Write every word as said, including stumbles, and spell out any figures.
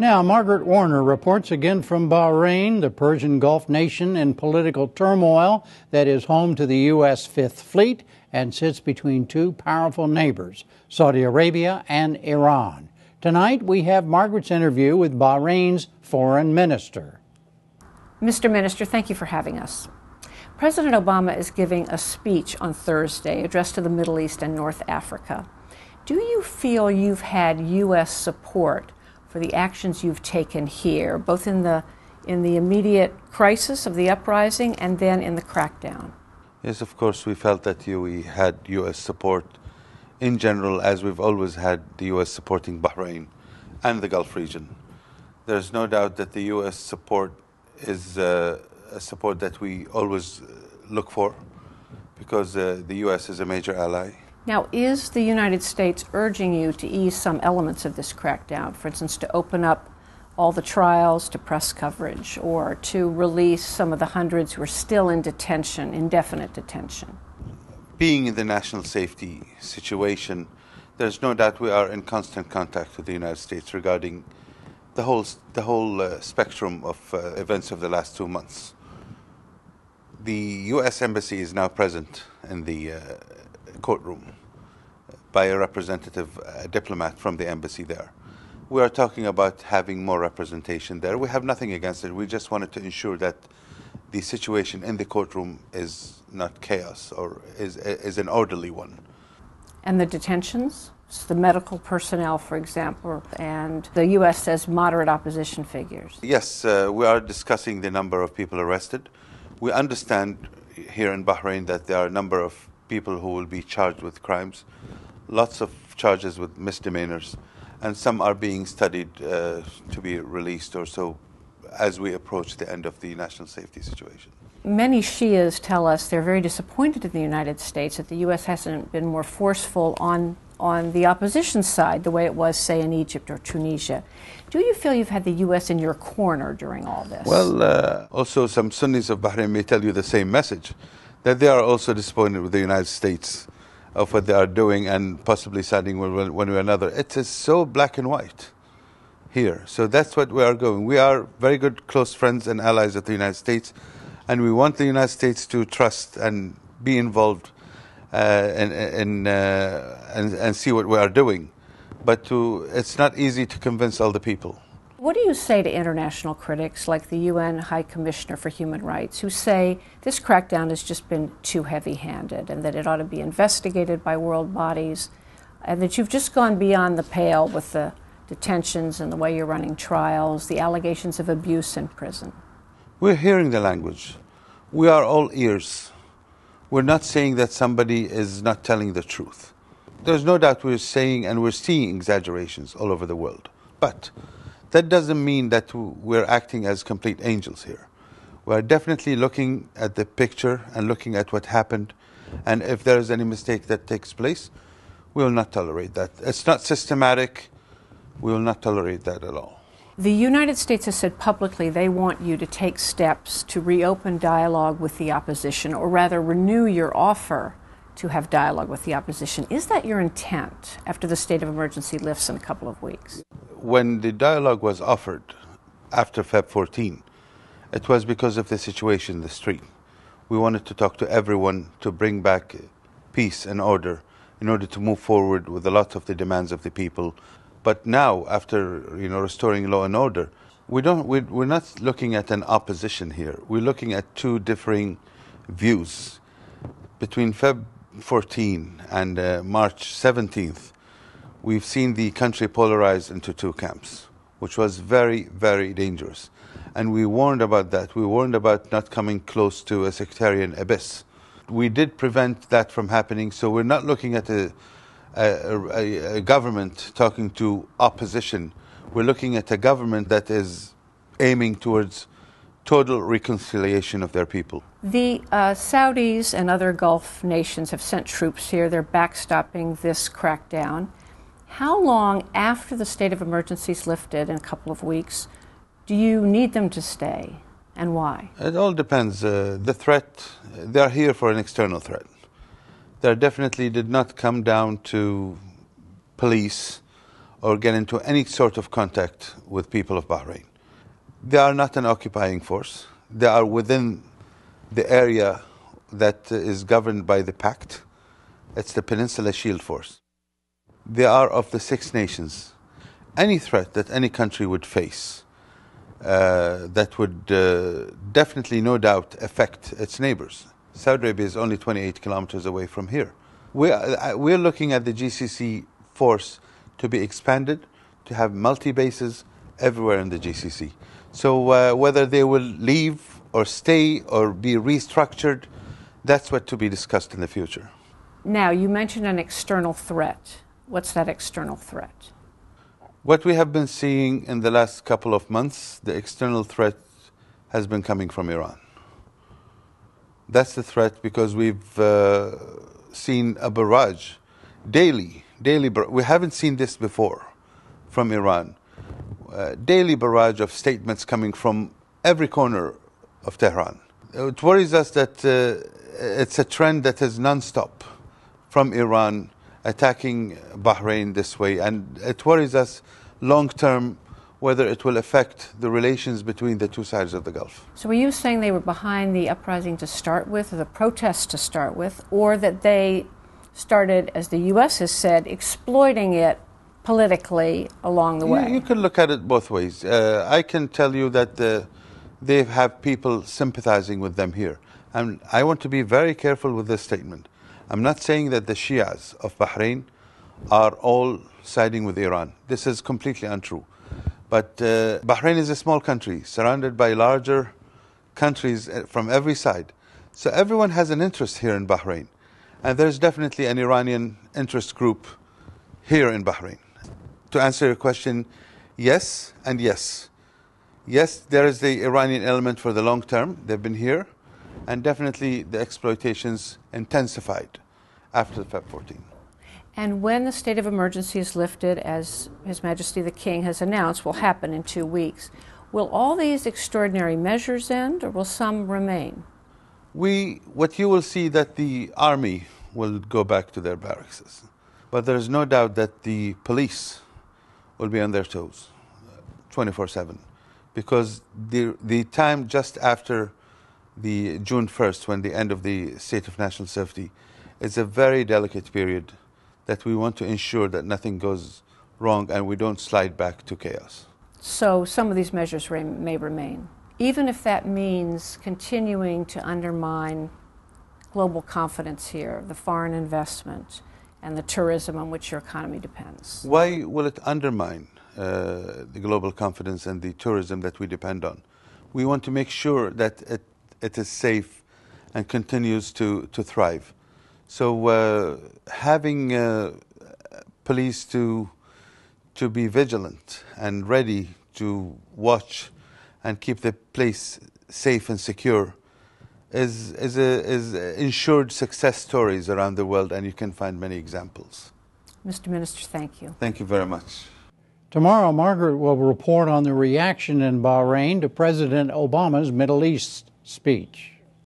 Now, Margaret Warner reports again from Bahrain, the Persian Gulf nation in political turmoil that is home to the U S Fifth Fleet and sits between two powerful neighbors, Saudi Arabia and Iran. Tonight, we have Margaret's interview with Bahrain's foreign minister. Mister Minister, thank you for having us. President Obama is giving a speech on Thursday addressed to the Middle East and North Africa. Do you feel you've had U S support for the actions you've taken here, both in the in the immediate crisis of the uprising and then in the crackdown? Yes, of course, we felt that you, we had U S support in general, as we've always had the U S supporting Bahrain and the Gulf region. There's no doubt that the U S support is uh, a support that we always look for, because uh, the U S is a major ally. Now, is the United States urging you to ease some elements of this crackdown, for instance, to open up all the trials to press coverage, or to release some of the hundreds who are still in detention, indefinite detention? Being in the national safety situation, there's no doubt we are in constant contact with the United States regarding the whole, the whole uh, spectrum of uh, events of the last two months. The U S Embassy is now present in the uh, courtroom by a representative a diplomat from the embassy there. We are talking about having more representation there. We have nothing against it. We just wanted to ensure that the situation in the courtroom is not chaos, or is, is an orderly one. And the detentions? The medical personnel, for example, and the U S says moderate opposition figures. Yes, uh, we are discussing the number of people arrested. We understand here in Bahrain that there are a number of people who will be charged with crimes, lots of charges with misdemeanors, and some are being studied uh, to be released or so as we approach the end of the national safety situation. Many Shias tell us they're very disappointed in the United States that the U S hasn't been more forceful on, on the opposition side the way it was, say, in Egypt or Tunisia. Do you feel you've had the U S in your corner during all this? Well, uh, also some Sunnis of Bahrain may tell you the same message, that they are also disappointed with the United States of what they are doing and possibly siding with one way or another. It is so black and white here. So that's what we are going. We are very good close friends and allies of the United States, and we want the United States to trust and be involved uh, in, in, uh, and, and see what we are doing. But to, it's not easy to convince all the people. What do you say to international critics like the U N High Commissioner for Human Rights, who say this crackdown has just been too heavy-handed and that it ought to be investigated by world bodies, and that you've just gone beyond the pale with the detentions and the way you're running trials, the allegations of abuse in prison? We're hearing the language. We are all ears. We're not saying that somebody is not telling the truth. There's no doubt we're saying and we're seeing exaggerations all over the world. But that doesn't mean that we're acting as complete angels here. We're definitely looking at the picture and looking at what happened, and if there is any mistake that takes place, we will not tolerate that. It's not systematic. We will not tolerate that at all. The United States has said publicly they want you to take steps to reopen dialogue with the opposition, or rather renew your offer to have dialogue with the opposition. Is that your intent after the state of emergency lifts in a couple of weeks? When the dialogue was offered after February fourteenth, it was because of the situation in the street. We wanted to talk to everyone to bring back peace and order in order to move forward with a lot of the demands of the people. But now, after you know restoring law and order, we don't. We, we're not looking at an opposition here. We're looking at two differing views. Between February fourteenth and uh, March seventeenth, we've seen the country polarize into two camps, which was very, very dangerous. And we warned about that. We warned about not coming close to a sectarian abyss. We did prevent that from happening, so we're not looking at a, a, a, a government talking to opposition. We're looking at a government that is aiming towards total reconciliation of their people. The uh, Saudis and other Gulf nations have sent troops here. They're backstopping this crackdown. How long after the state of emergency is lifted in a couple of weeks do you need them to stay, and why? It all depends. Uh, the threat, they are here for an external threat. They definitely did not come down to police or get into any sort of contact with people of Bahrain. They are not an occupying force. They are within the area that is governed by the pact. It's the Peninsula Shield Force. They are of the Six Nations. Any threat that any country would face uh, that would uh, definitely, no doubt, affect its neighbors. Saudi Arabia is only twenty-eight kilometers away from here. We are, we're looking at the G C C force to be expanded, to have multi-bases everywhere in the G C C. So uh, whether they will leave or stay or be restructured, that's what to be discussed in the future. Now, you mentioned an external threat. What's that external threat? What we have been seeing in the last couple of months, the external threat has been coming from Iran. That's the threat because we've uh, seen a barrage daily, daily. Bar- we haven't seen this before from Iran. Uh, daily barrage of statements coming from every corner of Tehran. It worries us that uh, it's a trend that is non-stop from Iran attacking Bahrain this way, and it worries us long-term whether it will affect the relations between the two sides of the Gulf. So were you saying they were behind the uprising to start with, or the protests to start with, or that they started, as the U S has said, exploiting it politically along the way? You, you can look at it both ways. Uh, I can tell you that uh, they have people sympathizing with them here. And I want to be very careful with this statement. I'm not saying that the Shias of Bahrain are all siding with Iran. This is completely untrue. But uh, Bahrain is a small country surrounded by larger countries from every side. So everyone has an interest here in Bahrain. And there's definitely an Iranian interest group here in Bahrain. To answer your question, yes and yes. Yes, there is the Iranian element for the long term. They've been here. And definitely the exploitations intensified after February fourteenth. And when the state of emergency is lifted, as His Majesty the King has announced will happen in two weeks, will all these extraordinary measures end, or will some remain? We, what you will see that the army will go back to their barracks. But there is no doubt that the police will be on their toes twenty-four seven. Because the, the time just after the June first, when the end of the state of national safety, is a very delicate period that we want to ensure that nothing goes wrong and we don't slide back to chaos. So some of these measures re- may remain, even if that means continuing to undermine global confidence here, the foreign investment, and the tourism on which your economy depends. Why will it undermine uh, the global confidence and the tourism that we depend on? We want to make sure that it, it is safe and continues to, to thrive. So uh, having uh, police to, to be vigilant and ready to watch and keep the place safe and secure is, is, a, is ensured success stories around the world, and you can find many examples. Mister Minister, thank you. Thank you very much. Tomorrow, Margaret will report on the reaction in Bahrain to President Obama's Middle East speech.